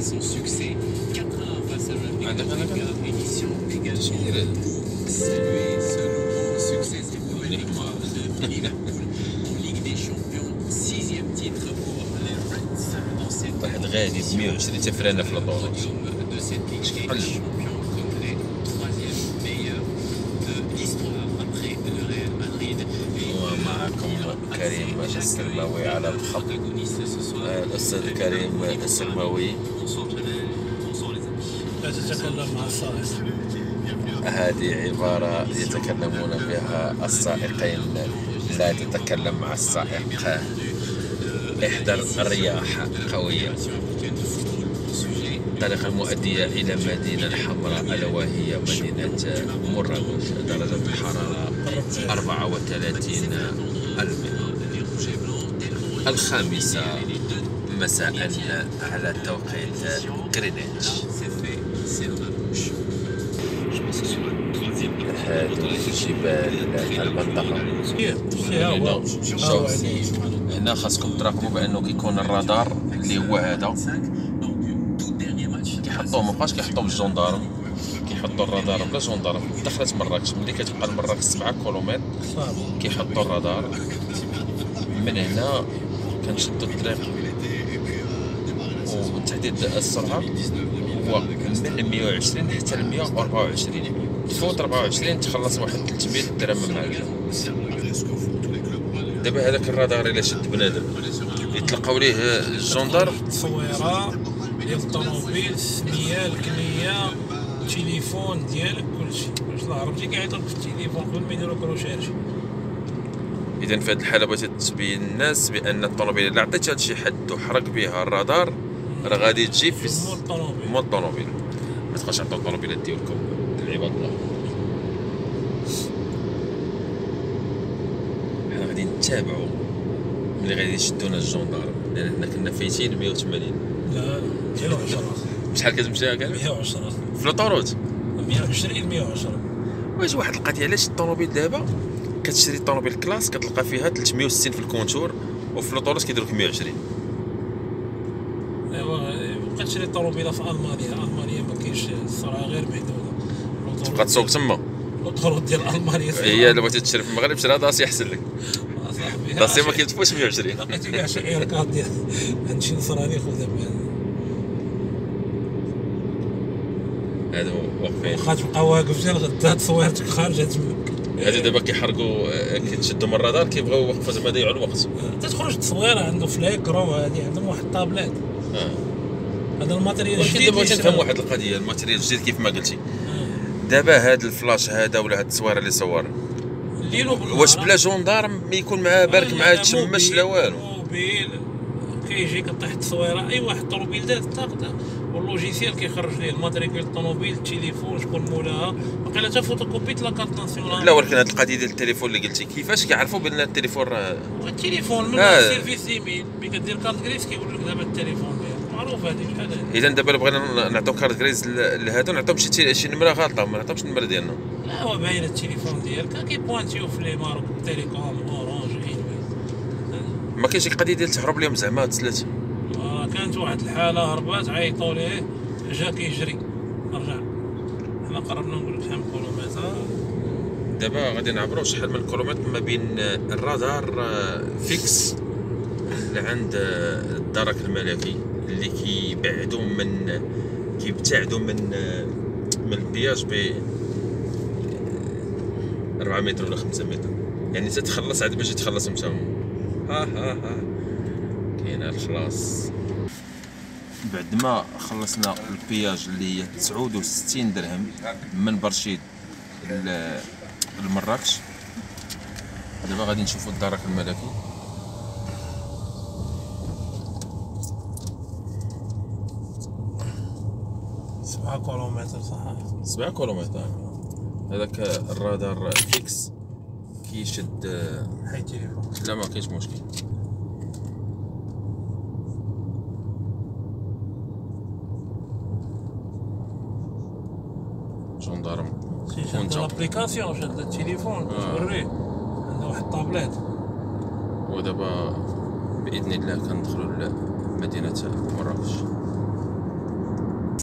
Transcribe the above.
son succès. 4-1 face à l'Olympique de Marseille, édition également pour saluer ce nouveau succès, cette nouvelle victoire de Liverpool en Ligue des Champions. 6e titre pour les Reds dans cette واحد غادي ب 120 تفرانه في البطولة. de cette Ligue des Champions comme les 3e meilleurs de l'histoire après le Real Madrid. ومعكم كريم السلماوي على الخط. الأستاذ كريم السلماوي لا تتكلم مع السائق. هذه عبارة يتكلمون بها السائقين، لا تتكلم مع السائق، احذر الرياح قوية. الطريق المؤدية إلى مدينة حمراء ألا وهي مدينة مراكش. درجة الحرارة 34 الخامسة مساء على توقيت غرينتش. هذه جبال المنطقة. شوف هنا خاصكم تراقبوا بأنه كيكون الرادار اللي هو هذا كيحطوه، مابقاش كيحطوه بالجندارم، كيحطوا الرادار بلا جندارم. دخلت مراكش ملي كتبقى لمراكش 7 كيلومتر كيحطوا الرادار. من هنا كنشدوا الطريق وتحديد السرعة هو من 120 حتى ل 124. تفوت 24 تخلص واحد 300 درهم من معك. دابا هذاك الرادار الا شد بنادم يطلقوا ليه الجندار تصويره ديال الطوموبيل، السميه، الكنيه، التليفون ديالك، كلشي. واش لا عرفتي كيعيطوا لك في التليفون قبل ما يديروا كروشارج. اذا في هذه الحاله بغيتي تبين الناس بان الطوموبيل الا عطيتها لشي حد وحرق بها الرادار راه غادي تجي في مول الطوموبيل. ما تبقاش تعطيو الطوموبيلات ديالكم العباد الله. حنا غادي نتابعوا ملي غادي يشدونا الجندار، لان حنا كنا فايتين 180. لا 110. شحال كتمشيها كاع؟ 110 في لوطوروت 120 110. واش واحد القضيه، علاش الطوموبيل دابا كتشري الطوموبيل كلاس كتلقى فيها 360 في الكونتور وفي لوطوروت كيديروا لك 120؟ ايوا بقى تشري الطوموبيله في المانيا ما كاينش السرعه غير محدوده. تبقى تسوق تما. لوطوروت ديال المانيا هي الا بغيتي تشري في المغرب شرا داسي احسن لك. داسي ما كيتفوتش 120. لقيتي كاع شي ايركات ديال عند شي نصراني خذها بها. هادو واقفين واخا تبقى واقف حتى لغدا تصويرتك خارجه تمك. هادو دابا كيحرقوا كيتشدوا من الرادار كيبغيو يوقفوا زعما يضيعوا الوقت. تخرج التصويره عنده فليكرو، هادي عندهم واحد الطابلات. هذا الماتريال الجديد. ولكن دابا بغيت نفهم واحد القضيه، الماتريال الجديد كيف ما قلتي. دابا هاد الفلاش هذا ولا هاد التصويره اللي صور واش بلا جندارم يكون معاه بارك معاه تشمش لا والو؟ موبيل كيجي كطيح التصويره، اي واحد الطوموبيل دار الطاقه واللوجيسيال كيخرج ليه الماتريكول الطوموبيل، التليفون، شكون مولاها، باقي حتى فوتوكوبيت لاكارت ناسيونال. لا ولكن هاد القضيه ديال التليفون اللي قلتي كيفاش كيعرفوا بان التليفون راه التليفون من السيرفيس ايميل ملي كدير كارت كريس كيقول لك دابا التليفون ديالك معروف. هذه بحال هذه. اذا دابا بغينا نعطيو كارت كريز لهادو نعطيهم شي نمره غلطه، ما نعطيهمش النمره ديالنا. لا هو باين التليفون ديالك كيبوانتيو في لي مارك تيليكوم، اورانج، ما كاينش القضيه ديال تهرب لهم زعما تسلات. كانت واحد الحاله هربات عيطوا ليه جا كيجري رجع. حنا قربنا نقول لك شحال من كيلومتر. دابا غادي نعبروا شحال من كيلومتر ما بين الرادار فيكس لعند الدرك الملكي اللي كيبتعدوا من البياج ب 4 متر ولا 5 متر، يعني تتخلص عاد باش يتخلصوا نتا ها كاين الخلاص. بعد ما خلصنا البياج اللي هي 69 درهم من برشيد لمراكش، دابا غادي نشوفوا الدرك الملكي. سبعة كيلومتر صح؟ 7 كيلومتر. هذاك الرادار فيكس كيشد حي التليفون. لا ما كاينش مشكل. جندارم شاد لابليكاسيون، شاد التليفون توريه عنده واحد الطابلات. ودابا باذن الله كندخلوا لمدينه مراكش.